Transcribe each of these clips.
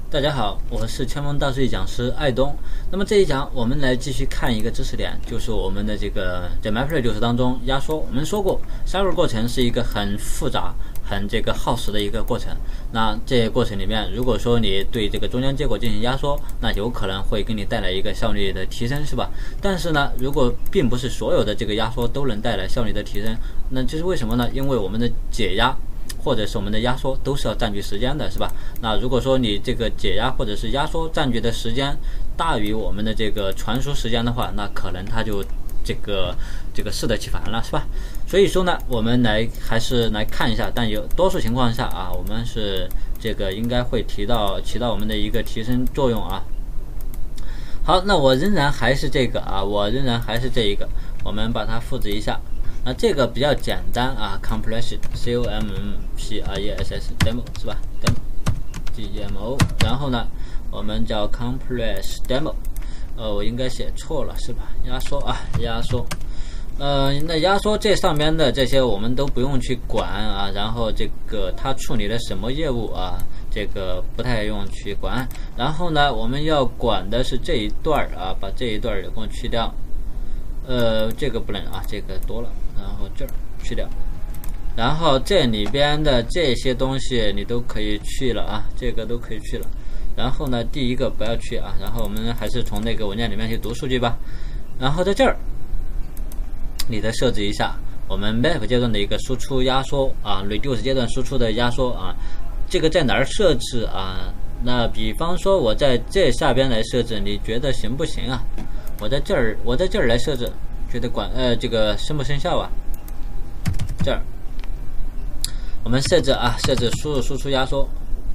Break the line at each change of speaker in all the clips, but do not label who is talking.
大家好，我是千锋大数据讲师艾东。那么这一讲我们来继续看一个知识点，就是我们的这个在 MapReduce 当中压缩。我们说过 Cyber 过程是一个很复杂、很耗时的一个过程。那这个过程里面，如果说你对这个中间结果进行压缩，那有可能会给你带来一个效率的提升，是吧？但是呢，如果并不是所有的这个压缩都能带来效率的提升，那这是为什么呢？因为我们的解压或者是我们的压缩都是要占据时间的，是吧？那如果说你这个解压或者是压缩占据的时间大于我们的这个传输时间的话，那可能它就这个适得其反了，是吧？所以说呢，我们还是来看一下，但有多数情况下啊，我们是这个应该会起到我们的一个提升作用啊。好，那我仍然还是这个啊，我们把它复制一下。那这个比较简单啊 ，compression compress demo 是吧 ？demo， 然后呢，我们叫 compress demo， 我应该写错了是吧？压缩啊，压缩，那压缩这上面的这些我们都不用去管啊，然后这个它处理的什么业务啊，这个不太用去管。然后呢，我们要管的是这一段啊，把这一段也给我去掉。这个不能啊，这个多了，然后这儿去掉，然后这里边的这些东西你都可以去了啊，这个都可以去了。然后呢，第一个不要去啊，然后我们还是从那个文件里面去读数据吧。然后在这儿，你再设置一下我们 map 阶段的一个输出压缩啊 ，reduce 阶段输出的压缩啊，这个在哪儿设置啊？那比方说我在这下边来设置，你觉得行不行啊？我在这儿来设置，觉得这个生不生效啊？这儿我们设置输入输出压缩，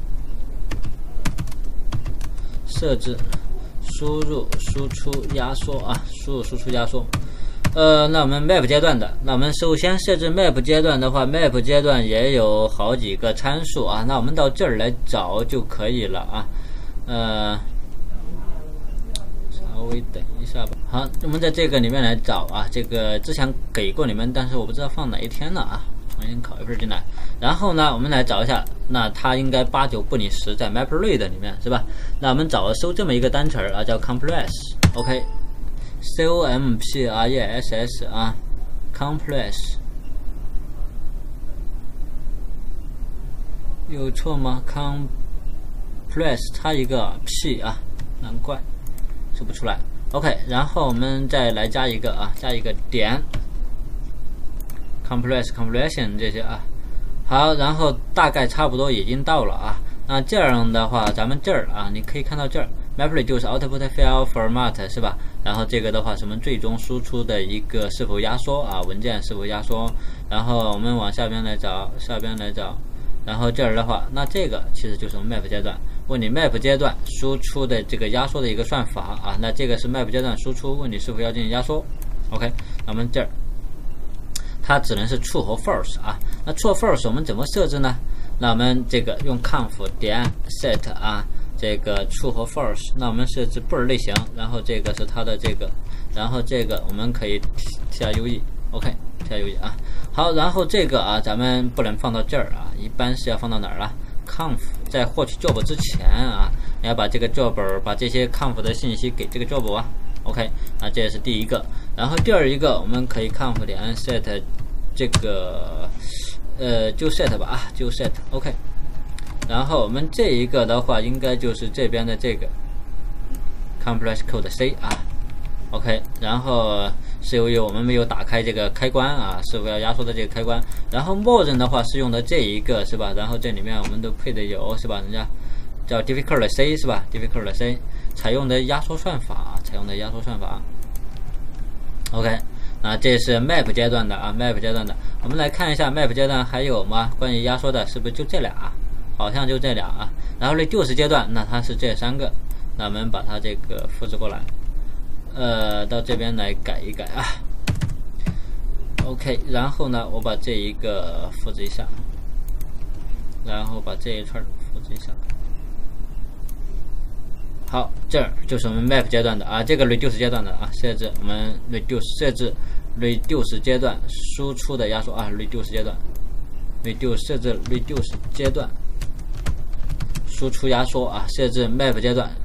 设置输入输出压缩啊，输入输出压缩。那我们 map 阶段的，那我们首先设置 map 阶段的话 ，map 阶段也有好几个参数啊，那我们到这儿来找就可以了啊。稍微等一下吧。好，我们在这个里面来找啊，这个之前给过你们，但是我不知道放哪一天了啊，重新拷一份进来。然后呢，我们来找一下，那它应该89不离10在 MapReduce 里面是吧？那我们搜这么一个单词啊，叫 compress，OK，compress 啊 ，compress 有错吗 ？compress 差一个 p 啊，难怪。说不出来 ，OK， 然后我们再来加一个点 ，compression 这些啊，好，然后大概差不多已经到了啊。那这样的话，咱们这儿啊，你可以看到这儿 ，MapReduce 就是 output file format 是吧？然后这个的话是我们最终输出的一个是否压缩啊，文件是否压缩。然后我们往下边来找，然后这儿的话，那这个其实就是我们 map 阶段。问你 map 阶段输出的这个压缩的一个算法啊，那这个是 map 阶段输出，问你是否要进行压缩 ，OK， 那我们这儿它只能是 true 和 false 啊，那 true 和 false 我们怎么设置呢？那我们这个用 conf 点 set 啊，这个 true 和 false， 那我们设置倍儿类型，然后这个是它的这个，然后这个我们可以下 UE，OK， 下 UE 啊，好，然后这个啊咱们不能放到这儿啊，一般是要放到哪儿了？conf 在获取 job 之前啊，你要把这个 job 把这些 conf 的信息给这个 job 啊 ，OK， 啊这是第一个，然后第二一个我们可以 conf 点 set 这个就 set 吧啊，就 set OK， 然后我们这一个的话应该就是这边的这个 compress code C 啊 ，OK， 然后是由于我们没有打开这个开关啊，是否要压缩的这个开关。然后默认的话是用的这一个是吧？然后这里面我们都配的有是吧？人家叫 difficult C 是吧 ？difficult C 采用的压缩算法，OK， 啊，这是 map 阶段的啊 ，map 阶段的。我们来看一下 map 阶段还有吗？关于压缩的，是不是就这俩？好像就这俩啊。然后reduce阶段，那它是这3个。那我们把它这个复制过来。到这边来改一改啊 ，OK， 然后呢，我把这一个复制一下，然后把这一串复制一下。好，这儿就是我们 map 阶段的啊，这个 reduce 阶段的啊，设置我们 设置 reduce 阶段输出的压缩啊 ，reduce 阶段 ，reduce 设置 reduce 阶段输出压缩啊，设置 map 阶段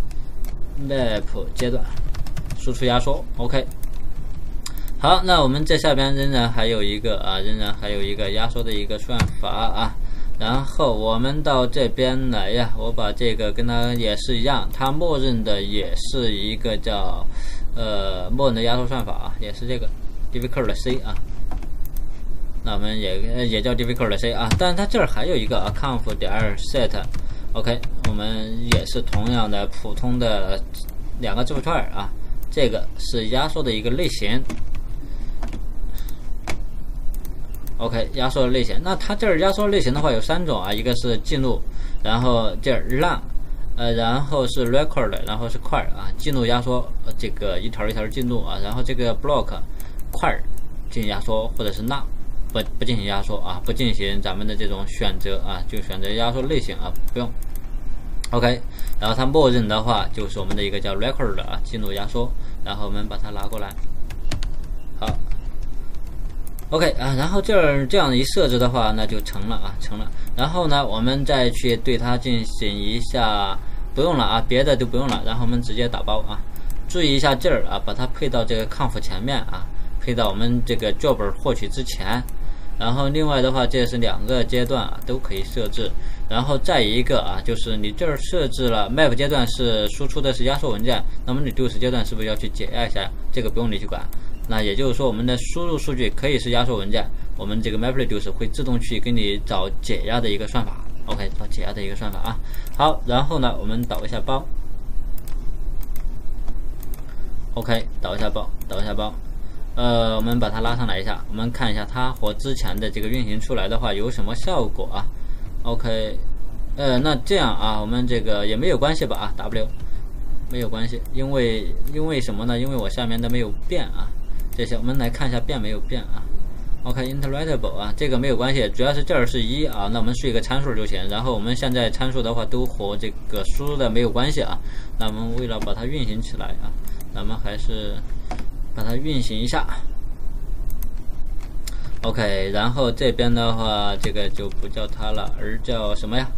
输出压缩 OK。 好，那我们这下边仍然还有一个压缩的一个算法啊。然后我们到这边来呀，我把这个跟它也是一样，它默认的也是一个叫默认的压缩算法啊，也是这个 difficult C 啊。那我们也叫 difficult C 啊，但是它这儿还有一个啊 conf 点 set OK， 我们也是同样的普通的2个字符串啊，这个是压缩的一个类型。OK， 压缩的类型，那它这儿压缩类型的话有3种啊，一个是记录，然后这儿 run， 然后是 record， 然后是块啊，记录压缩这个一条一条记录啊，然后这个 block 块进行压缩，或者是 none 不进行压缩啊，不进行咱们的这种选择啊，就选择压缩类型啊，不用。OK， 然后它默认的话就是我们的一个叫 record 啊，记录压缩，然后我们把它拿过来，好。OK 啊，然后这样一设置的话，那就成了啊，成了。然后呢，我们再去对它进行一下，不用了啊，别的就不用了。然后我们直接打包啊，注意一下这儿啊，把它配到这个 conf 前面啊，配到我们这个 job 获取之前。然后另外的话，这是2个阶段啊，都可以设置。然后再一个啊，就是你这儿设置了 map 阶段是输出的是压缩文件，那么你 reduce 阶段是不是要去解压一下？这个不用你去管。那也就是说，我们的输入数据可以是压缩文件，我们这个 MapReduce 会自动去给你找解压的一个算法。OK， 找解压的一个算法啊。好，然后呢，我们导一下包。OK， 导一下包。我们把它拉上来一下，我们看一下它和之前的这个运行出来的话有什么效果啊。OK， 那这样啊，我们这个也没有关系吧啊 ，W 没有关系，因为什么呢？因为我下面的没有变啊。这些我们来看一下变没有变啊。OK，interpretable 啊，这个没有关系，主要是这儿是1啊，那我们输一个参数就行。然后我们现在参数的话都和这个输入的没有关系啊。那我们为了把它运行起来啊，咱们还是把它运行一下。OK， 然后这边的话，这个就不叫它了，而叫什么呀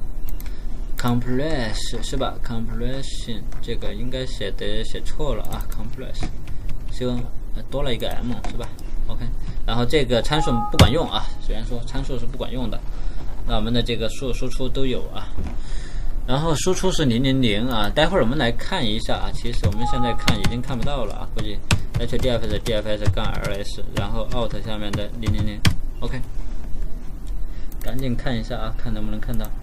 ？compress 是吧 ？compression 这个应该写错了啊 ，compress 修多了一个 m 是吧 ？OK， 然后这个参数不管用啊，虽然说参数是不管用的，那我们的这个输出都有啊。然后输出是000啊，待会儿我们来看一下啊。其实我们现在看已经看不到了啊，估计 hdfs-ls， 然后 out 下面的000 ，OK， 赶紧看一下啊，看能不能看到。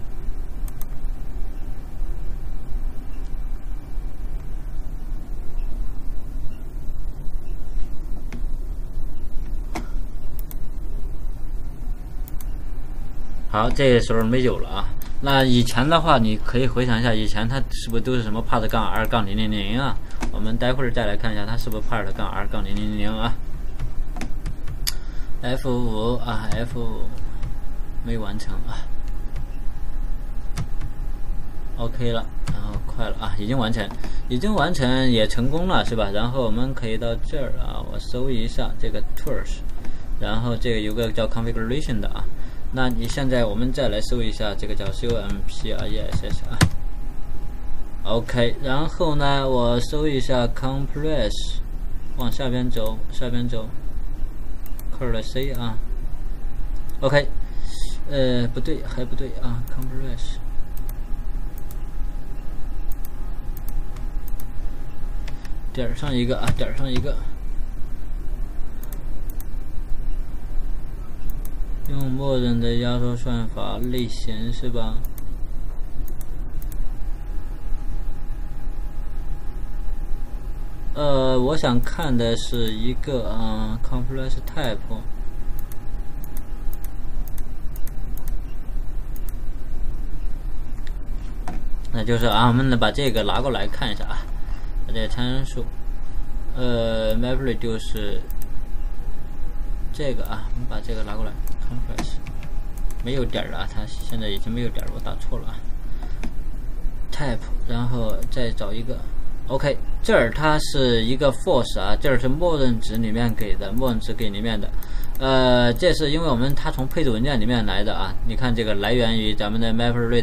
好，这个时候没有了啊。那以前的话，你可以回想一下，以前它是不是都是什么 part-r-000 啊？我们待会儿再来看一下，它是不是 part-r-000 啊 ？F5 啊 ，F5 没完成啊。OK 了，然后快了啊，已经完成也成功了是吧？然后我们可以到这儿啊，我搜一下这个 tools， 然后这个有个叫 configuration 的啊。那你现在我们再来搜一下这个叫 compress 啊 ，OK， 然后呢，我搜一下 compress， 往下边走，Ctrl C 啊 ，OK， 不对，还不对啊 ，compress， 点上一个啊，用默认的压缩算法类型是吧？我想看的是一个compress type， 那就是啊，我们把这个拿过来看一下啊，把这个参数MapReduce这个啊，我们把这个拿过来。compress 没有点了，它现在已经没有点，我打错了啊。type， 然后再找一个 ，OK， 这儿它是一个 false 啊，这儿是默认值里面给的，默认值给里面的。 这是因为它从配置文件里面来的啊。你看这个来源于咱们的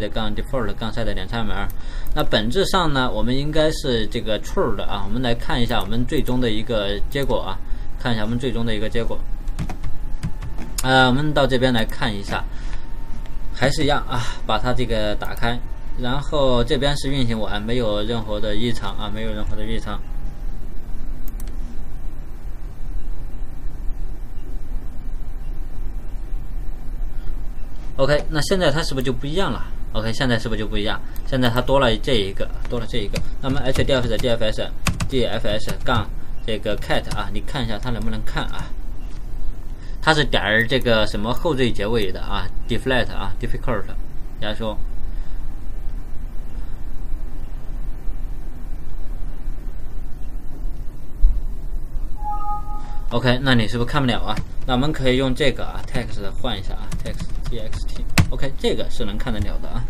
MapRead-default-set点2。那本质上呢，我们应该是这个 true 的啊。我们来看一下我们最终的一个结果啊，看一下我们最终的一个结果。我们到这边来看一下，还是一样啊，把它这个打开，然后这边是运行完，没有任何的异常啊，没有任何的异常。OK， 那现在它是不是就不一样了 ？OK， 现在是不是就不一样？现在它多了这一个。那么 hdfs dfs 杠这个 cat 啊，你看一下它能不能看啊？它是点儿这个什么后缀结尾的啊 ，deflate 啊 ，difficult 压缩。OK， 那你是不是看不了啊？那我们可以用这个啊 text 换一下啊 text txt。OK， 这个是能看得了的啊。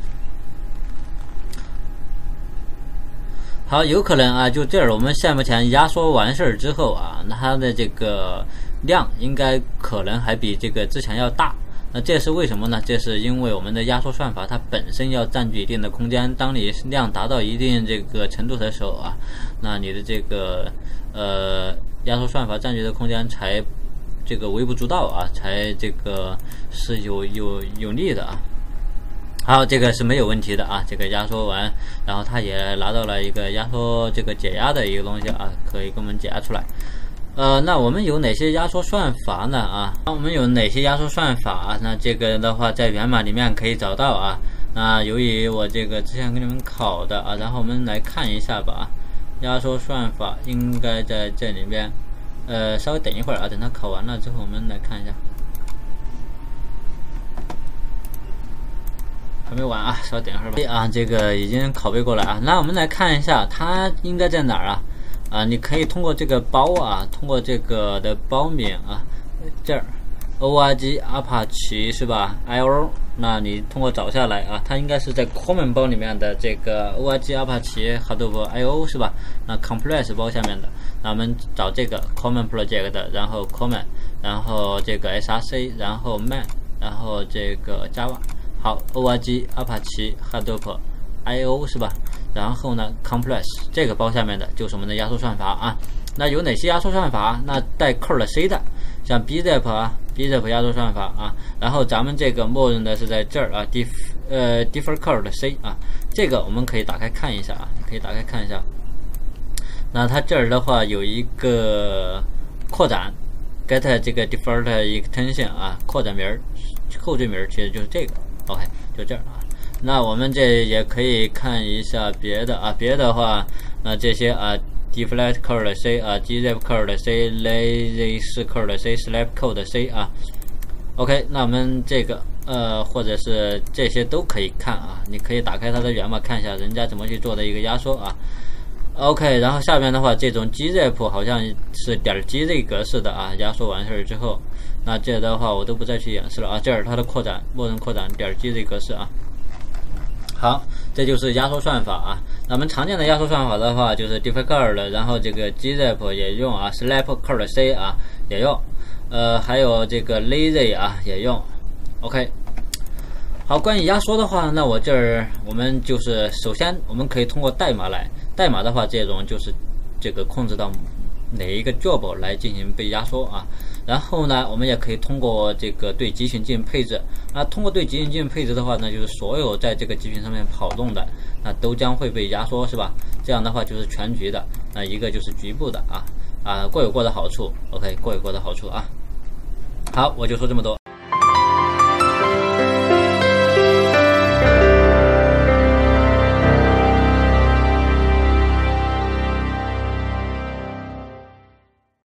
好，有可能啊，就这儿我们目前压缩完事儿之后啊，那它的这个量应该可能还比这个之前要大。那这是为什么呢？这是因为我们的压缩算法它本身要占据一定的空间，当你量达到一定这个程度的时候啊，那你的这个压缩算法占据的空间才这个微不足道啊，才这个是有利的啊。好，这个是没有问题的啊，这个压缩完，然后它也拿到了一个压缩这个解压的一个东西啊，可以给我们解压出来。那我们有哪些压缩算法呢？啊，我们有哪些压缩算法啊？那这个的话在源码里面可以找到啊。那由于我这个之前给你们考的啊，然后我们来看一下吧。压缩算法应该在这里面。稍微等一会儿啊，等它考完了之后，我们来看一下。还没完啊，稍微等一会儿吧。啊，这个已经拷贝过来啊。那我们来看一下，它应该在哪儿啊？你可以通过这个包啊，通过这个的包名啊，这儿 org Apache 是吧 ？io， 那你通过找下来啊，它应该是在 common 包里面的这个 org Apache Hadoop io 是吧？那 complex 包下面的，那我们找这个 common project， 然后 common， 然后这个 src， 然后 man， 然后这个 java， 好 org Apache Hadoop io 是吧？然后呢 complex 这个包下面的就是我们的压缩算法啊。那有哪些压缩算法？那带 curl-c 的，像 bzip 啊 ，bzip 压缩算法啊。然后咱们这个默认的是在这儿啊 ，defer curl-c 啊，这个我们可以打开看一下啊，可以打开看一下。那它这儿的话有一个扩展 get 这个 default extension 啊，扩展名后缀名其实就是这个 ，OK， 就这儿啊。那我们这也可以看一下别的啊，别的话，那这些啊 ，deflate curl-c 啊 ，gzip curl-c，lazy curl-c，slap code-c 啊 ，OK， 那我们这个或者是这些都可以看啊，你可以打开它的源码看一下人家怎么去做的一个压缩啊。OK， 然后下面的话，这种 gzip 好像是.gz 格式的啊，压缩完事儿之后，那这的话我都不再去演示了啊，这儿它的扩展，默认扩展.gz 格式啊。好，这就是压缩算法啊。那我们常见的压缩算法的话，就是 defer curl， 然后这个 gzip 也用啊 ，slap curl-c 啊也用，还有这个 lazy 啊也用。OK， 好，关于压缩的话，那这儿我们就是首先我们可以通过代码来，代码的话这种就是这个控制到哪一个 job 来进行被压缩啊。然后呢，我们也可以通过这个对集群进行配置。那通过对集群进行配置的话呢，就是所有在这个集群上面跑动的，那都将会被压缩，是吧？这样的话就是全局的，那一个就是局部的啊，各有各的好处。OK， 各有各的好处啊。好，我就说这么多。